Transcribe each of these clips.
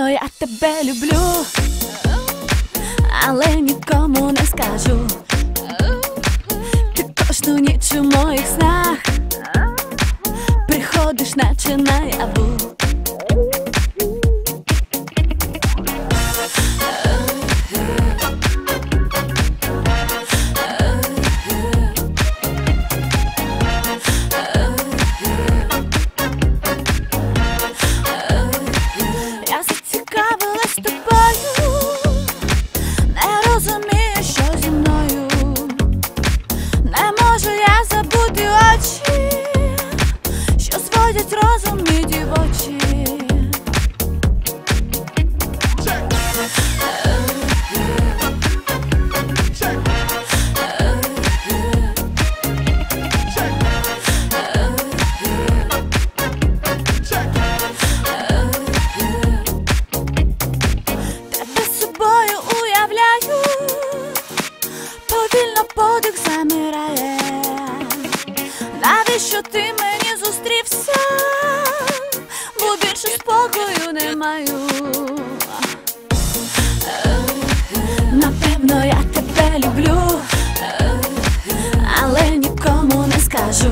Напевно, я тебе люблю, але нікому не скажу. Ти кожну ніч у моїх снах приходиш, наче наяву. Я зацікавилась тобою, не розумію, що зі мною. Не можу я забути очі, що зводять розум і дівочі. Повільно подих замирає. Навіщо ти мені зустрівся? Бо більше спокою не маю. Напевно, я тебе люблю, але нікому не скажу.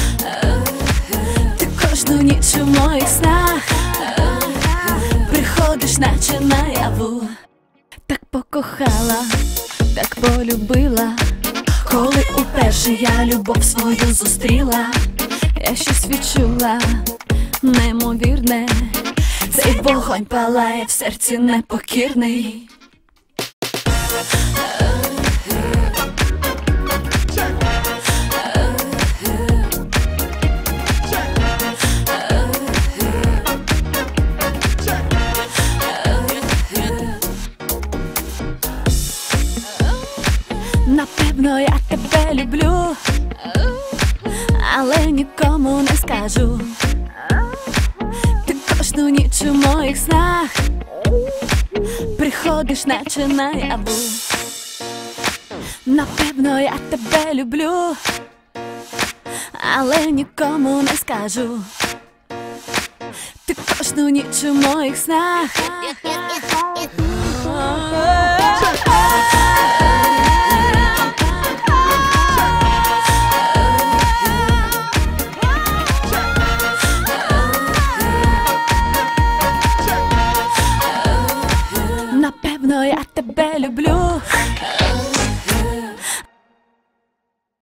Ти кожну ніч у моїх снах приходиш, наче наяву. Так покохала, так полюбила, коли уперше я любов свою зустріла. Я щось відчула неймовірне, цей вогонь палає в серці непокірний. Напевно, я тебе люблю, але нікому не скажу. Ти кожну ніч у моїх снах приходиш, наче наяву. Напевно, я тебе люблю, але нікому не скажу. Ти кожну ніч у моїх снах